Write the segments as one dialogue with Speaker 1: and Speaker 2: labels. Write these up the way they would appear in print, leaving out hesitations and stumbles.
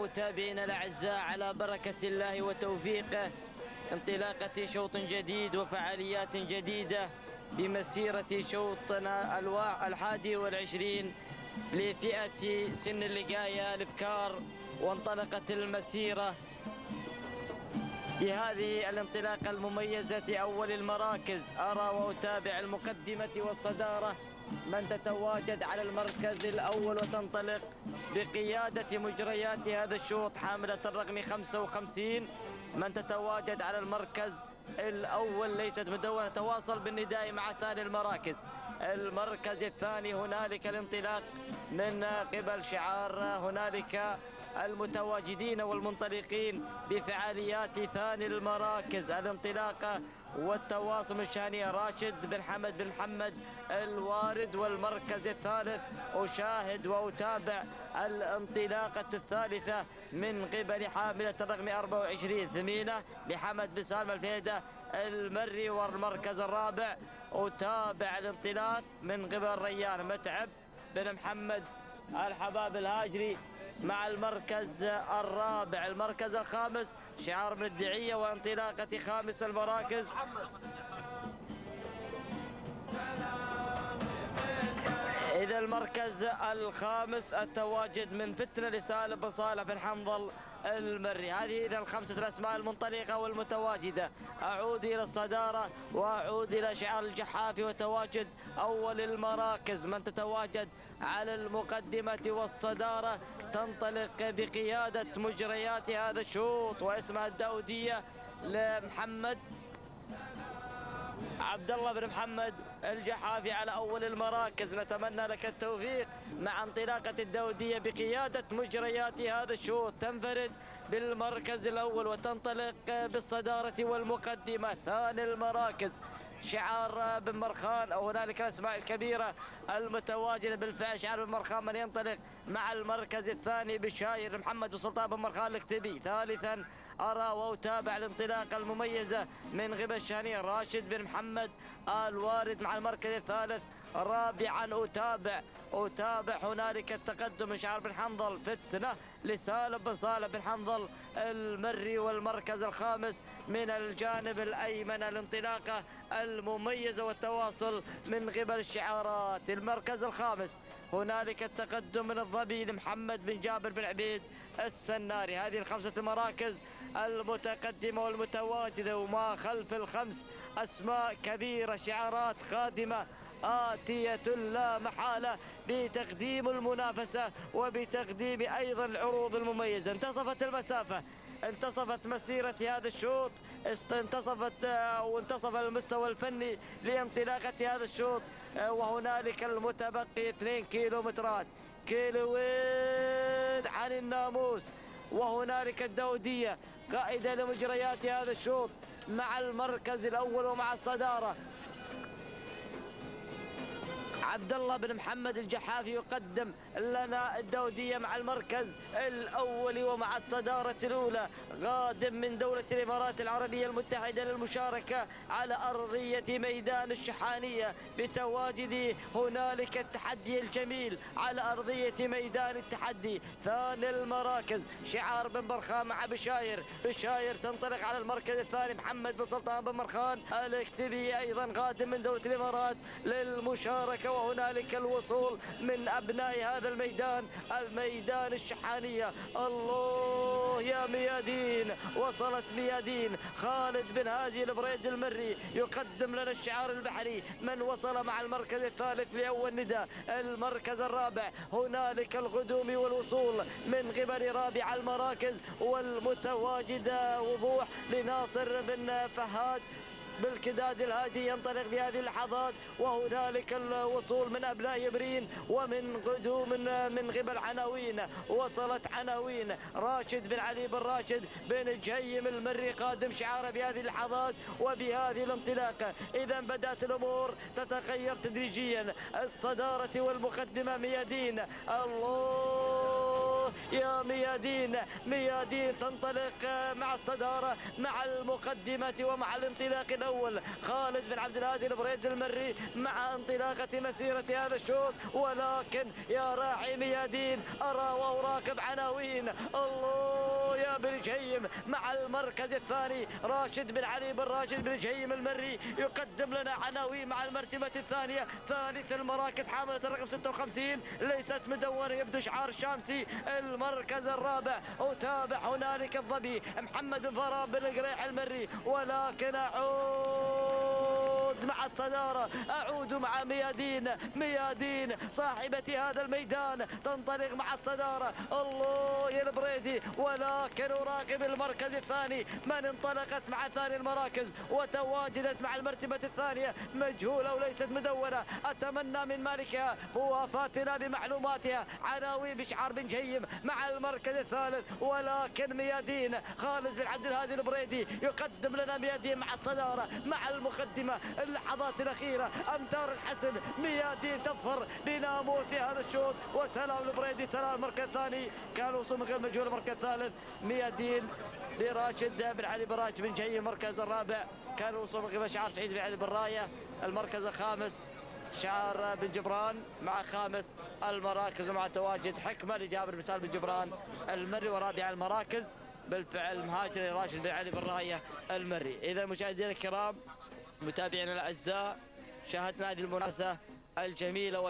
Speaker 1: متابعينا الأعزاء على بركة الله وتوفيقه، انطلاقة شوط جديد وفعاليات جديدة بمسيرة شوطنا 21 لفئة سن اللقاية الإبكار. وانطلقت المسيرة بهذه الانطلاقة المميزة. أول المراكز أرى وأتابع المقدمة والصدارة من تتواجد على المركز الأول وتنطلق بقيادة مجريات هذا الشوط حاملة الرقم 55. من تتواجد على المركز الأول ليست مدونة، تواصل بالنداء مع ثاني المراكز. المركز الثاني هنالك الانطلاق من قبل شعار، هنالك المتواجدين والمنطلقين بفعاليات ثاني المراكز. الانطلاقة والتواصل الشانية راشد بن حمد بن محمد الوارد. والمركز الثالث أشاهد وأتابع الانطلاقة الثالثة من قبل حاملة الرقم 24 ثمينة لحمد بن سالم الفيدة المري. والمركز الرابع أتابع الانطلاق من قبل ريان متعب بن محمد الحباب الهاجري مع المركز الرابع. المركز الخامس شعار من الدعية وانطلاقة خامس المراكز. إذا المركز الخامس التواجد من فتنة لسالم بن صالح بن حنظل المري. هذه إذا الخمسة الأسماء المنطلقة والمتواجدة. أعود إلى الصدارة وأعود إلى شعار الجحافي وتواجد أول المراكز. من تتواجد على المقدمة والصدارة تنطلق بقيادة مجريات هذا الشوط واسمها الداودية لمحمد عبد الله بن محمد الجحافي على أول المراكز. نتمنى لك التوفيق مع انطلاقة الداودية بقيادة مجريات هذا الشوط. تنفرد بالمركز الأول وتنطلق بالصدارة والمقدمة. ثاني المراكز شعار بن مرخان، أو هنالك الأسماء الكبيرة المتواجدة بالفعل. شعار بن مرخان من ينطلق مع المركز الثاني بشاير محمد وسلطان بن مرخان الاكتبي. ثالثا أرى وأتابع الانطلاقة المميزة من قبل الشانية راشد بن محمد الوارد مع المركز الثالث. رابعا أتابع هنالك التقدم من شعار بن حنظل فتنة لسالم بن صالح بن حنظل المري. والمركز الخامس من الجانب الأيمن الانطلاقة المميزة والتواصل من قبل الشعارات. المركز الخامس هنالك التقدم من الظبي لمحمد بن جابر بن عبيد السناري. هذه الخمسة المراكز المتقدمة والمتواجدة، وما خلف الخمس أسماء كبيرة، شعارات قادمة آتية لا محالة بتقديم المنافسة وبتقديم أيضا العروض المميزة. انتصفت المسافة، انتصفت مسيرة هذا الشوط، وانتصف المستوى الفني لانطلاقة هذا الشوط. وهنالك المتبقي 2 كيلومترات، كيلوين عن الناموس. وهنالك الداودية قائدة لمجريات هذا الشوط مع المركز الأول ومع الصدارة. عبد الله بن محمد الجحافي يقدم لنا الداودية مع المركز الأول ومع الصدارة الأولى. قادم من دولة الإمارات العربية المتحدة للمشاركة على أرضية ميدان الشحانية، بتواجد هنالك التحدي الجميل على أرضية ميدان التحدي. ثاني المراكز شعار بن برخان مع بشاير تنطلق على المركز الثاني محمد بن سلطان بن مرخان الاكتبي أيضا قادم من دولة الإمارات للمشاركة. وهنالك الوصول من أبناء هذا الميدان الشحانية. الله يا ميادين، وصلت ميادين. خالد بن هادي البريد المري يقدم لنا الشعار البحري من وصل مع المركز الثالث لأول نداء. المركز الرابع هنالك القدوم والوصول من قبل رابع المراكز والمتواجدة وضوح لناصر بن فهاد بالكداد الهادي ينطلق في هذه اللحظات. وهنالك الوصول من أبناء يبرين ومن قدوم من قبل عناوين. وصلت عناوين راشد بن علي بن راشد بن جهيم المري قادم شعاره بهذه اللحظات وبهذه الانطلاقة. إذا بدأت الأمور تتغير تدريجيا. الصدارة والمقدمة ميادين. الله يا ميادين. ميادين تنطلق مع الصدارة مع المقدمة ومع الانطلاق الأول. خالد بن عبد الهادي البريد المري مع انطلاقة مسيرة هذا الشوط، ولكن يا راعي ميادين أرى وأراقب عناوين. الله يا بن جهيم مع المركز الثاني. راشد بن علي بن راشد بن جهيم المري يقدم لنا عناوين مع المرتبة الثانية. ثالث المراكز حاملة الرقم 56 ليست مدونة، يبدو شعار الشامسي. المركز الرابع أتابع هنالك الظبي محمد بن فراب بن القريح المري، ولكن أعود مع الصدارة، أعود مع ميادين. ميادين صاحبة هذا الميدان تنطلق مع الصدارة. الله يا البريدي، ولكن أراقب المركز الثاني من انطلقت مع ثاني المراكز وتواجدت مع المرتبة الثانية مجهولة وليست مدونة. أتمنى من مالكها موافاتنا بمعلوماتها. عناوين بشعار بن جهيم مع المركز الثالث، ولكن ميادين خالد بن عبد الهادي البريدي يقدم لنا ميادين مع الصدارة مع المقدمة. اللحظات الأخيرة أمتار الحسن، ميادين تظفر بناموس هذا الشوط. وسلام البريدي، سلام المركز الثاني. كان وصول من غير مجهول. المركز الثالث ميادين لراشد بن علي بن راشد بن جهيم. المركز الرابع كان وصول من قبل شعار سعيد بن علي بن راية. المركز الخامس شعار بن جبران مع خامس المراكز ومع تواجد حكمة لجابر بن سالم بن جبران المري. ورابع المراكز بالفعل مهاجر راشد بن علي بن راية المري. إذا مشاهدينا الكرام متابعينا الأعزاء، شاهدنا هذه المنافسة الجميلة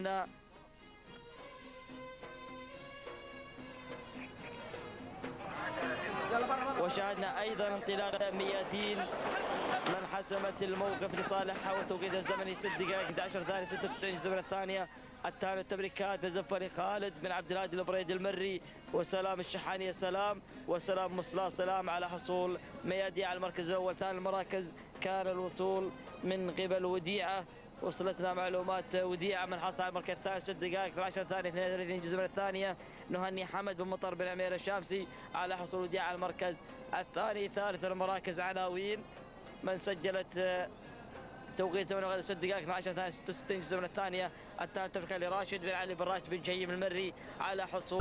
Speaker 1: وشاهدنا أيضا انطلاق ميادين من حسمت الموقف لصالحها، وتوقيت الزمني 6 دقائق 11 ثانية 96 الزمن الثانية. الثاني التبريكات لزفري خالد بن عبد الهادي البريدي المري وسلام الشحاني. سلام وسلام مصلاح سلام على حصول ميادين على المركز الأول. ثاني المراكز كان الوصول من قبل وديعة. وصلتنا معلومات وديعة من حصل على المركز الثاني 6 دقائق 10 ثانية 32 الزمن الثانية. نهني حمد بن مطر بن عمير الشامسي على حصول وديعة على المركز الثاني. ثالث المراكز عناوين من سجلت توقيت زمن 6 دقائق 12 ثانية 66 الزمن الثانية. الثالث تفرقة لراشد بن علي بن راشد بن جهيم المري على حصول